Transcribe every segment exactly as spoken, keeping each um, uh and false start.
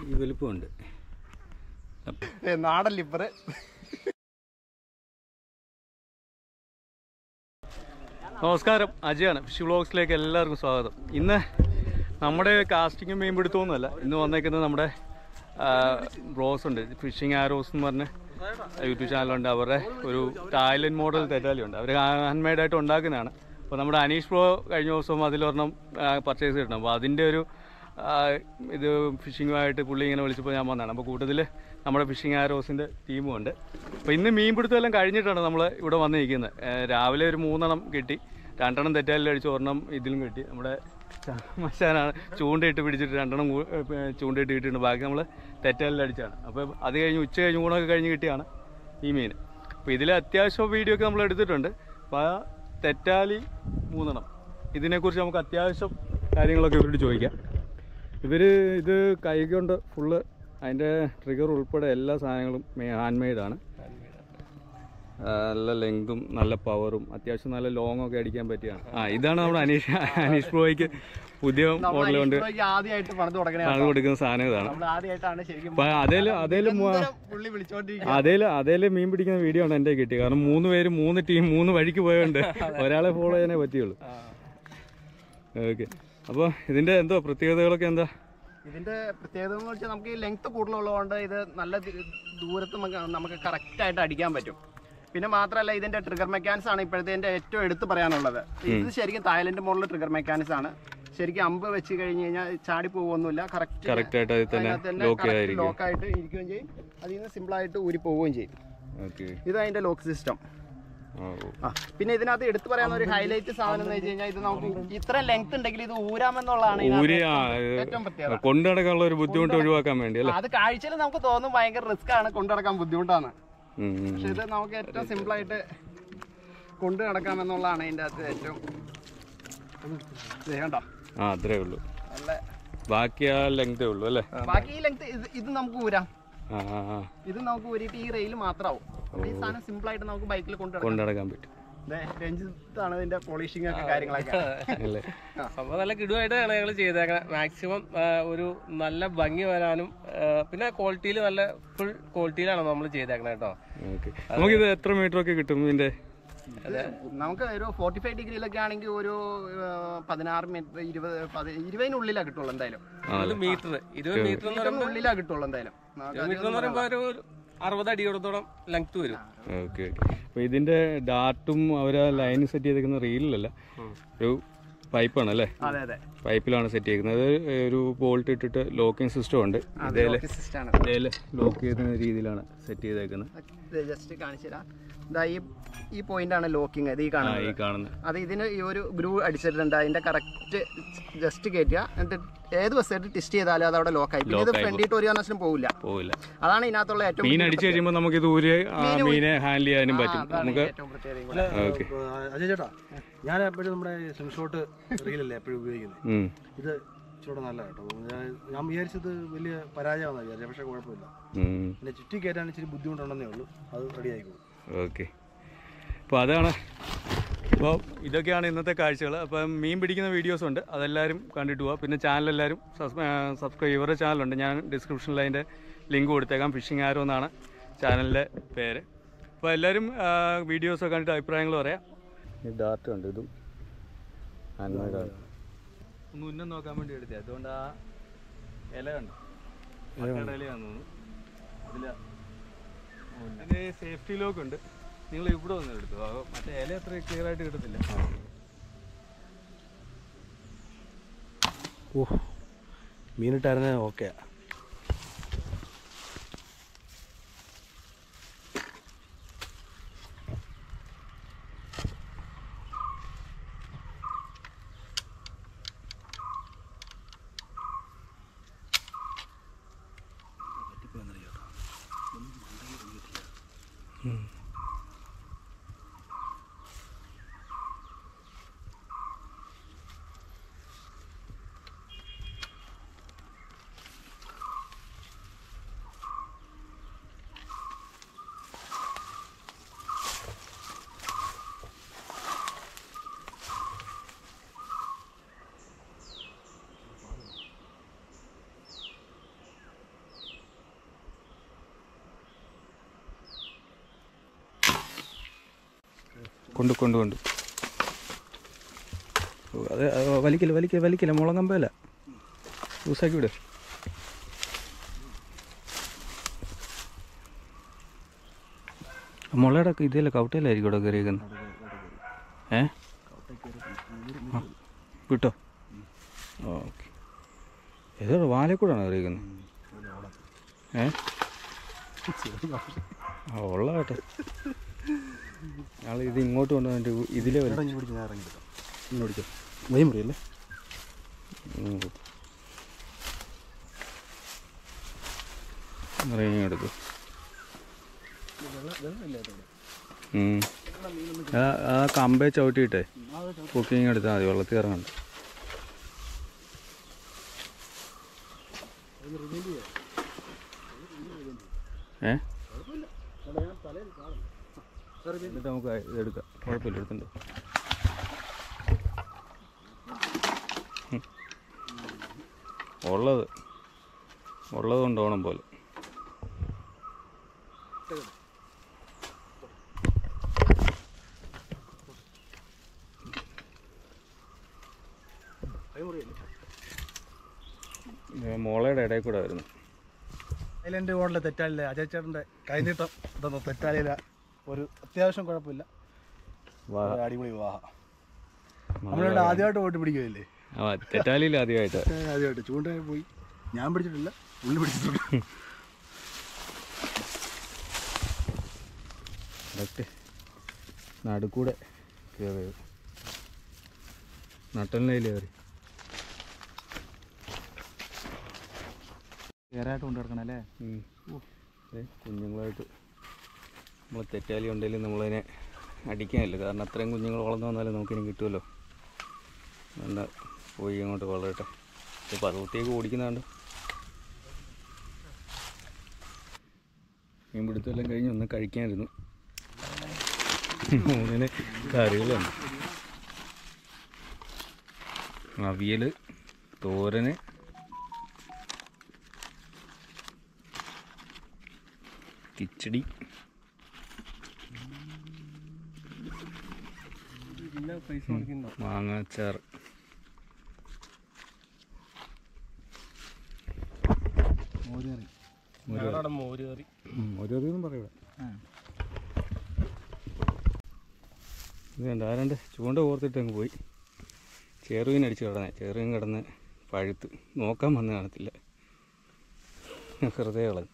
ഈ വലുപ്പമുണ്ട്. നാടൻ ലിപ്പർ. നമസ്കാരം, അജയാണ്. ഫിഷ് വ്ളോഗ്സിലേക്ക് എല്ലാവർക്കും സ്വാഗതം. ഇന്ന് നമ്മുടെ കാസ്റ്റിങ്ങും മീൻ പിടുത്തമൊന്നുമല്ല, ഇന്ന് വന്നേക്കുന്നത് നമ്മുടെ ബ്രോസ് ഉണ്ട്, ഫിഷിംഗ് ആരോസ് എന്ന് പറഞ്ഞ് യൂട്യൂബ് ചാനലുണ്ട്. അവരുടെ ഒരു തായ്ലൻഡ് മോഡൽ തെറ്റാലിയുണ്ട്, അവർ ഹാൻഡ് മെയ്ഡായിട്ട് ഉണ്ടാക്കുന്നതാണ്. അപ്പോൾ നമ്മുടെ അനീഷ് ബ്രോ കഴിഞ്ഞ ദിവസവും അതിലൊരെണ്ണം പർച്ചേസ് ചെയ്തിട്ടുണ്ട്. അപ്പോൾ അതിൻ്റെ ഒരു ഇത് ഫിഷിങ്ങുമായിട്ട് പുള്ളി ഇങ്ങനെ വിളിച്ചപ്പോൾ ഞാൻ വന്നതാണ്. അപ്പോൾ കൂട്ടത്തിൽ നമ്മുടെ ഫിഷിംഗ് ആരോസിൻ്റെ ടീമും ഉണ്ട്. അപ്പോൾ ഇന്ന് മീൻ പിടുത്തമെല്ലാം കഴിഞ്ഞിട്ടാണ് നമ്മൾ ഇവിടെ വന്നിരിക്കുന്നത്. രാവിലെ ഒരു മൂന്നെണ്ണം കിട്ടി, രണ്ടെണ്ണം തെറ്റാലിൽ അടിച്ച് ഒരെണ്ണം ഇതിലും കിട്ടി. നമ്മുടെ മച്ചാനാണ് ചൂണ്ടയിട്ട് പിടിച്ചിട്ട് രണ്ടെണ്ണം ചൂണ്ടയിട്ട് കിട്ടിയിട്ടുണ്ട്, ബാക്കി നമ്മൾ തെറ്റാലിൽ അടിച്ചാണ്. അപ്പോൾ അത് കഴിഞ്ഞ് ഉച്ച കഴിഞ്ഞ് ഊണൊക്കെ കഴിഞ്ഞ് കിട്ടിയാണ് ഈ മീൻ. അപ്പോൾ ഇതിൽ അത്യാവശ്യം വീഡിയോ ഒക്കെ നമ്മൾ എടുത്തിട്ടുണ്ട്. അപ്പോൾ ആ തെറ്റാലി മൂന്നെണ്ണം, ഇതിനെക്കുറിച്ച് നമുക്ക് അത്യാവശ്യം കാര്യങ്ങളൊക്കെ ഇവരോട് ചോദിക്കാം. ഇവർ ഇത് കൈ കൊണ്ട് ഫുള്ള് അതിൻ്റെ ട്രിഗർ ഉൾപ്പെടെ എല്ലാ സാധനങ്ങളും ഹാൻഡ് മെയ്ഡാണ്. നല്ല ലെങ്തും നല്ല പവറും അത്യാവശ്യം നല്ല ലോങ് ഒക്കെ അടിക്കാൻ പറ്റിയാണ്. ആ ഇതാണ് നമ്മുടെ അനീഷ് അനീഷ് ബ്രോയ്ക്ക് പുതിയ മോഡൽ കൊണ്ട് പണിത് കൊടുക്കുന്ന സാധനം ഇതാണ്. അതേല് അതേലും അതേല് അതേല് മീൻ പിടിക്കുന്ന വീഡിയോ ആണ് എൻ്റെ കിട്ടിയത്. കാരണം മൂന്ന് പേര് മൂന്ന് ടീം മൂന്ന് വഴിക്ക് പോയതുകൊണ്ട് ഒരാളെ ഫോളോ ചെയ്യാനേ പറ്റുള്ളൂ. ഓക്കെ, അപ്പോൾ ഇതിൻ്റെ എന്തോ പ്രത്യേകതകളൊക്കെ എന്താ? ഇതിന്റെ പ്രത്യേകത എന്ന് വെച്ചാൽ നമുക്ക് ഈ ലെങ്ത് കൂടുതലുള്ളതുകൊണ്ട് ഇത് നല്ല ദൂരത്ത് നമുക്ക് കറക്റ്റ് ആയിട്ട് അടിക്കാൻ പറ്റും. പിന്നെ മാത്രമല്ല ഇതിന്റെ ട്രിഗർ മെക്കാനിക്സ് ആണ് ഇപ്പോഴത്തെ ഏറ്റവും എടുത്ത് പറയാനുള്ളത്. ഇത് ശരിക്കും തായ്ലൻഡ് മോഡൽ ട്രിഗർ മെക്കാനിക്സ് ആണ്. ശരിക്കും അമ്പ് വെച്ച് കഴിഞ്ഞ് കഴിഞ്ഞാൽ ചാടി പോകുന്നില്ല, കറക്റ്റ് ലോക്ക് ആയിട്ട് ഇരിക്കുകയും ചെയ്യും. അതിൽ നിന്ന് സിമ്പിൾ ആയിട്ട് ഊരി പോവുകയും ചെയ്യും. ഇത് അതിന്റെ ലോക്ക് സിസ്റ്റം. ആ പിന്നെ ഇതിനകത്ത് എടുത്തു പറയാവുന്ന ഒരു ഹൈലൈറ്റ് സാധനം എന്ന് വെച്ച് കഴിഞ്ഞാൽ ഇത് നമുക്ക് ഇത്ര ലെങ്ത് ഉണ്ടെങ്കിൽ ഇത് ഊരാമെന്നുള്ളതാണ് ഏറ്റവും പ്രത്യേകത. കൊണ്ടുനടക്കാനുള്ള ഒരു ബുദ്ധിമുട്ട് ഒഴിവാക്കാൻ വേണ്ടി. അത് കാഴ്ചയിൽ നമുക്ക് തോന്നും ഭയങ്കര റിസ്ക് ആണ്, കൊണ്ടുനടക്കാൻ ബുദ്ധിമുട്ടാണ്. പക്ഷെ ഇത് നമുക്ക് ഏറ്റവും സിമ്പിൾ ആയിട്ട് കൊണ്ടു നടക്കാമെന്നുള്ളതാണ് ഇതിന്റെ അകത്ത് ഏറ്റവും കണ്ടോ. ആ അത്രേ ഉള്ളൂ, ബാക്കി ആ ലെങ്തേ ഉള്ളൂ അല്ലേ? ബാക്കി ഈ ലെങ്ത് ഇത് നമുക്ക് ഊരാം. ഇത് നമുക്ക് ഊരിയിട്ട് ഈ റെയിൽ മാത്രമാവും. ഈ സാധനം സിമ്പിൾ ആയിട്ട് നമുക്ക് ബൈക്കിൽ കൊണ്ടുനടക്കാൻ പറ്റും. രഞ്ജിത്താണ് ഇതിന്റെ പോളിഷിംഗ് ഒക്കെ കാര്യങ്ങളൊക്കെ. സംഭവം നല്ല കിടുവായിട്ടാണ് ഞങ്ങൾ ചെയ്തേക്കുന്നത്. മാക്സിമം ഒരു നല്ല ഭംഗി വരാനും പിന്നെ ക്വാളിറ്റിയിൽ നല്ല ഫുൾ ക്വാളിറ്റിയിലാണ് നമ്മൾ ചെയ്തേക്കുന്നത് കേട്ടോ. നമുക്കിത് എത്ര മീറ്റർ ഒക്കെ കിട്ടും ഇതിന്റെ? നമുക്ക് ഒരു ഫോർട്ടി ഫൈവ് ഡിഗ്രിയിലൊക്കെ ആണെങ്കിൽ ഒരു പതിനാറ് മീറ്റർ ഇരുപത് ഇരുപതിനുള്ളിലാ കിട്ടുള്ളൂ എന്തായാലും. മീറ്റർ ഇരുപത് മീറ്ററിനുള്ളിലാ കിട്ടുള്ളൂ എന്തായാലും. മീറ്റർ എന്ന് പറയുമ്പോൾ ഒരു അറുപത് അടിയോടത്തോളം ലെങ്ത് വരും. ഓക്കെ, അപ്പൊ ഇതിന്റെ ഡാർട്ടും അവര് ലൈൻ സെറ്റ് ചെയ്തേക്കുന്ന റീലിലല്ല, ഒരു പൈപ്പാണ് അല്ലേ? പൈപ്പിലാണ് സെറ്റ് ചെയ്യുന്നത്. ഒരു ബോൾട്ട് ഇട്ടിട്ട് ലോക്കിംഗ് സിസ്റ്റം ഉണ്ട്. ഇതേല് ഇതേല് ലോക്ക് ചെയ്യുന്ന രീതിയിലാണ് സെറ്റ് ചെയ്തേക്കുന്നത്. ജസ്റ്റ് കാണിച്ചു തരാം. ഈ പോയിന്റ് ആണ് ലോക്കിംഗ്. ഇത് ഈ കാണുന്നത് അത് ഇതിന് ഈ ഒരു ഗ്രൂ അടിച്ചിട്ടുണ്ട്. അതിന്റെ കറക്റ്റ് ജസ്റ്റ് കയറ്റുക, എന്നിട്ട് ഏത് ബസ്സായിട്ട് ടെസ്റ്റ് ചെയ്താലും അത് അവിടെ ലോക്കായി. ഇത് ഫ്രണ്ടിട്ട് ഒരു കാരണവശാലും പോവില്ല പോവില്ല അതാണ് ഇതിനകത്തുള്ള ഏറ്റവും. മീൻ അടിച്ചു കഴിയുമ്പോൾ നമുക്ക് ഇത് ഊരി മീനെ ഹാൻഡിൽ ചെയ്യാനും പറ്റും. നമുക്ക് അജയ് ചേട്ടാ, ഞാൻ എപ്പോഴും നമ്മുടെ സ്ലിം ഷോട്ട് റീലല്ലേ എപ്പോഴും ഉപയോഗിക്കുന്നത്. ഇത് ഇച്ചിരി നല്ല കേട്ടോ. ഞാൻ വിചാരിച്ചത് വലിയ പരാജയമാണെന്ന് വിചാരിച്ചത്, പക്ഷെ കുഴപ്പമില്ല. പിന്നെ ചുറ്റി കയറ്റാൻ ഇച്ചിരി ബുദ്ധിമുട്ടുണ്ടെന്നേ ഉള്ളൂ, അത് റെഡി ആയിക്കോളും. ഓക്കെ, അപ്പോൾ അതാണ്. അപ്പോൾ ഇതൊക്കെയാണ് ഇന്നത്തെ കാഴ്ചകൾ. അപ്പം മീൻ പിടിക്കുന്ന വീഡിയോസ് ഉണ്ട്, അതെല്ലാവരും കണ്ടിട്ട് പോവുക. പിന്നെ ചാനലെല്ലാവരും സബ്സ്ക്രൈബ്. ഇവരുടെ ചാനലുണ്ട്, ഞാൻ ഡിസ്ക്രിപ്ഷനിൽ അതിൻ്റെ ലിങ്ക് കൊടുത്തേക്കാം. ഫിഷിംഗ് ആരോ എന്നാണ് ചാനലിൻ്റെ പേര്. അപ്പോൾ എല്ലാവരും വീഡിയോസൊക്കെ കണ്ടിട്ട് അഭിപ്രായങ്ങൾ പറയാം. ഈ ഡാർട്ട് ഉണ്ട്, ഇതും ഹാൻഡ്മെയ്ഡാണ്. ഒന്ന് ഉന്നം നോക്കാൻ വേണ്ടി എടുത്തത്, അതുകൊണ്ട് ആ ഇല കണ്ടു ഇലയാന്ന് തോന്നുന്നു. അതിൽ ഇതിന് സേഫ്റ്റി ലോക്ക് ഉണ്ട്. നിങ്ങൾ ഇവിടെ വന്ന് എടുത്തു, മറ്റേ ഇല അത്ര ക്ലിയർ ആയിട്ട് കിട്ടത്തില്ല. ഓ, മീനിട്ടായിരുന്നേ ഓക്കെ. കൊണ്ട് കൊണ്ട് കൊണ്ട് അത് വലിക്കില്ല വലിക്കില്ല വലിക്കില്ല മുളം കമ്പല്ല ലൂസാക്കി വിട്. മുളയുടെ ഇതല്ലേ കൗട്ടയിലായിരിക്കും ഇവിടെ കയറിയേക്കുന്നത്. ഏ വിട്ടോ? ഓക്കെ. ഏതോ വാലക്കൂടാണ് കയറിയേക്കുന്നത്. ഏ ആ ഉള്ള കേട്ടെ. ഞങ്ങൾ ഇത് ഇങ്ങോട്ട് കൊണ്ടുവന്നിട്ട് ഇതിലെ ഇറങ്ങി പിടിച്ചോ വൈ മുറിയല്ലേ. ഇറങ്ങിയെടുക്കും. ആ കമ്പേ ചവിട്ടിയിട്ടേ കുക്കിങ് എടുത്താൽ മതി, വെള്ളത്തിൽ ഇറങ്ങണ്ട. ഏ എന്നിട്ട് നമുക്ക് എടുക്കാം, കുഴപ്പമില്ല, എടുത്തുണ്ടോ. ഉള്ളത് ഉള്ളത് കൊണ്ടോണം പോലെ. മോളയുടെ ഇടയിൽ കൂടെ വരുന്നു. അതിലെൻ്റെ ഓണിലെ തെറ്റാലില്ല അജയ് ചേട്ടൻ്റെ കൈനീട്ടം ഇതൊന്നും തെറ്റാലില്ല. ഒരു അത്യാവശ്യം കുഴപ്പമില്ല, അടിപൊളി വിവാഹം. നമ്മളിവിടെ ആദ്യമായിട്ട് പോയിട്ട് പിടിക്കുകയല്ലേ. ആ തെറ്റാലില്ല ആദ്യമായിട്ട് ആദ്യമായിട്ട് ചൂണ്ട പോയി. ഞാൻ പിടിച്ചിട്ടില്ല, ഉള്ളി പിടിച്ചിട്ടുണ്ട്. കറക്റ്റ് നടുക്കൂടെ കയറി നട്ടലിനയിൽ കയറി കയറായിട്ട് കൊണ്ടു കിടക്കണം അല്ലേ. കുഞ്ഞുങ്ങളായിട്ട് നമ്മൾ തെറ്റാലി ഉണ്ടെങ്കിലും നമ്മളതിനെ അടിക്കാനില്ല, കാരണം അത്രയും കുഞ്ഞുങ്ങൾ വളർന്നു വന്നാലും നമുക്കിനി കിട്ടുമല്ലോ. എന്താ പോയി അങ്ങോട്ട് വളരട്ടെ. ഇപ്പോൾ പർവ്വത്തേക്ക് ഓടിക്കുന്നുണ്ട്. മീൻ പിടുത്തമെല്ലാം കഴിഞ്ഞ് ഒന്ന് കഴിക്കാനിരുന്നു. മൂന്നിന് കറികളുണ്ട്. അവിയൽ, തോരന്, കിച്ചടി, മാങ്ങാച്ചാറ്, മോരുകറി. മോരുകറി മോരുകറി ഒന്നും പറയൂടെ. ഇത് കണ്ട ആരാണ്ട് ചൂണ്ട കോർത്തിട്ട് അങ്ങ് പോയി. ചെറുമീൻ അടിച്ച് കിടന്നേ, ചെറുമീൻ കിടന്ന് പഴുത്ത് നോക്കാൻ വന്ന് കാണത്തില്ല, ഹൃദയ കളഞ്ഞു.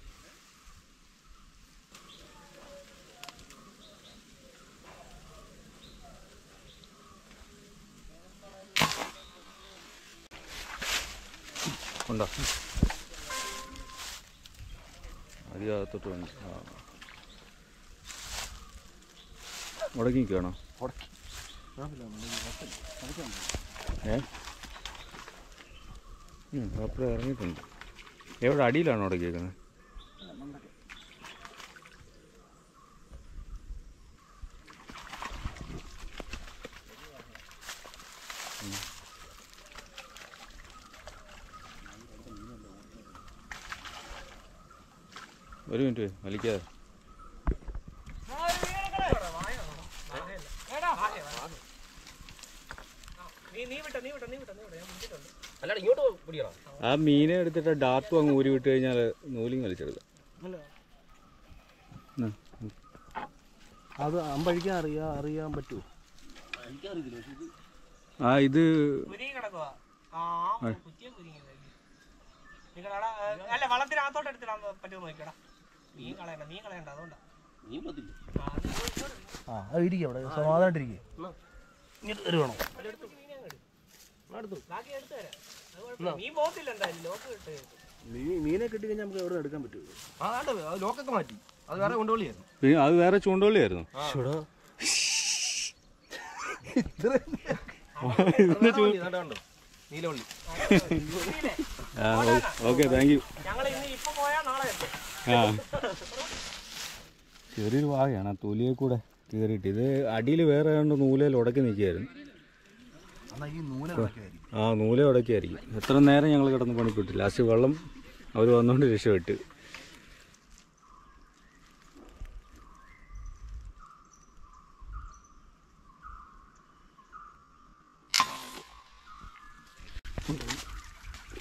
ഉണ്ടോ അധികത്തോട്ട് വേണ്ട. ആ മുടക്കിക്കാണോ? ഏ അപ്പുറം ഇറങ്ങിയിട്ടുണ്ട്. എവിടെ അടിയിലാണോ ഉടക്കിയേക്കുന്നത്? ഒരു മിനിറ്റ് വലിക്കാതെ. ആ മീനെ എടുത്തിട്ട് ഡാർട്ടും അങ്ങ് ഊരി വിട്ട് കഴിഞ്ഞാൽ നൂലിങ് വലിച്ചെടുക്കാം. അത് അമ്പഴിക്കാൻ അറിയാ അറിയാൻ പറ്റുമോ? ആ ഇത് അല്ല വളത്തിനകത്തോട്ട് എടുത്തിടാൻ പറ്റുമോ നോക്കിക്കടാ. നീ കളയണ്ട, നീ കളയണ്ട, അതുകൊണ്ടാ. ആ അത് ഇരിക്കും അവിടെ, സമാധാനായിട്ടിരിക്കും. വേണോ മീനെ കിട്ടി കഴിഞ്ഞാൽ നമുക്ക് എവിടെ എടുക്കാൻ പറ്റുമോ? ലോക്കൊക്കെ മാറ്റി, അത് വേറെ കൊണ്ടുപോളിയായിരുന്നു. അത് വേറെ ചൂണ്ടോളിയായിരുന്നു. Okay, thank you. ആ ചെറിയൊരു വാകയാണ് ആ തൊലിയെ കൂടെ കയറിയിട്ട്. ഇത് അടിയിൽ വേറെ കണ്ട് നൂലയിൽ ഉടക്കി നിൽക്കുകയായിരുന്നു. ആ നൂല ഉടക്കിയായിരിക്കും. എത്ര നേരം ഞങ്ങൾ കിടന്ന് പണിപ്പെട്ടില്ല. ലാസ്റ്റ് വെള്ളം അവർ വന്നുകൊണ്ട് രക്ഷപ്പെട്ട്.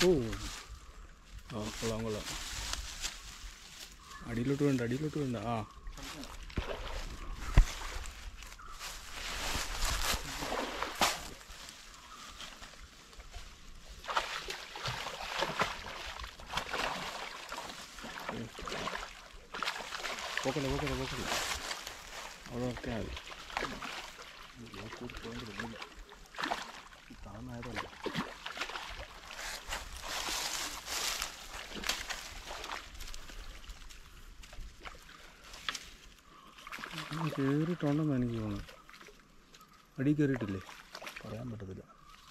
ഓ ആ കൊള്ളാം കൊള്ളാം. അടിയിലോട്ട് വേണ്ട അടിയിലോട്ട് വേണ്ട. ആ പോക്കണ്ട പോക്കണ്ട പോക്കണ്ട അവിടെ നോക്കിയാൽ മതി. താന്നായതല്ല. കയറിയിട്ടുണ്ടെന്ന് എനിക്ക് തോന്നുന്നു. അടി കയറിയിട്ടില്ലേ പറയാൻ പറ്റത്തില്ല.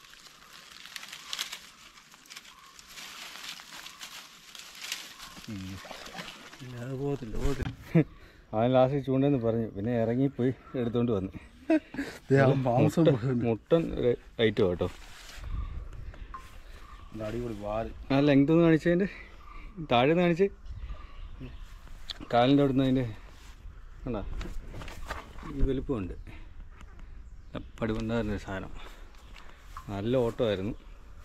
അത് പോകത്തില്ല പോകത്തില്ല. അവൻ ലാസ്റ്റ് ചൂണ്ടെന്ന് പറഞ്ഞു, പിന്നെ ഇറങ്ങിപ്പോയി എടുത്തോണ്ട് വന്നു. മുട്ടൻ ഐറ്റം കേട്ടോ. അടിപൊളി വാല്. ആ ലെങ്ത് ഒന്ന് കാണിച്ചതിൻ്റെ താഴെ നിന്ന് കാണിച്ച് കാലിൻ്റെ അവിടെ നിന്ന് അതിൻ്റെ കണ്ടാ ഈ വലുപ്പമുണ്ട്. പടികൊണ്ടായിരുന്ന ഒരു സാധനം. നല്ല ഓട്ടമായിരുന്നു.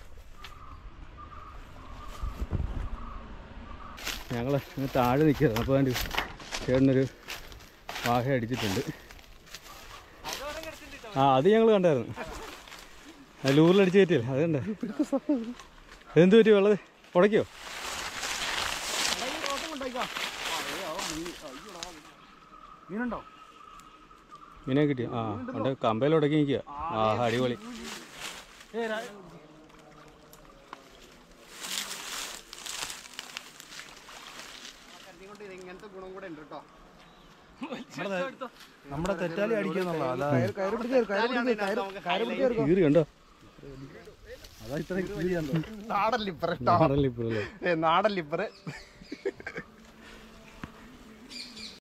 ഞങ്ങൾ താഴെ നിൽക്കുകയായിരുന്നു. അപ്പോൾ അതിൻ്റെ ചേട്ടനൊരു വാഹ അടിച്ചിട്ടുണ്ട്. ആ അത് ഞങ്ങൾ കണ്ടായിരുന്നു. ആ ലൂറിലടിച്ച് കയറ്റിയല്ലേ അത് കണ്ടേ. എന്ത് പറ്റി വെള്ളത് ഉടയ്ക്കോ? മീനുണ്ടോ? മീനെ കിട്ടിയോ? ആ ഉണ്ട്. കമ്പയിൽ ഉടക്കി നിൽക്കുക. ആ അടിപൊളി. ഇങ്ങനത്തെ ഗുണം കൂടെ ഉണ്ട് കേട്ടോ. നമ്മുടെ തെറ്റാലി അടിക്കാന്നുള്ള കീറി കണ്ടോ? നാടൻ ലിപ്പർ. നാടൻ ലിപ്പർ അല്ലേ? നാടൻ ലിപ്പർ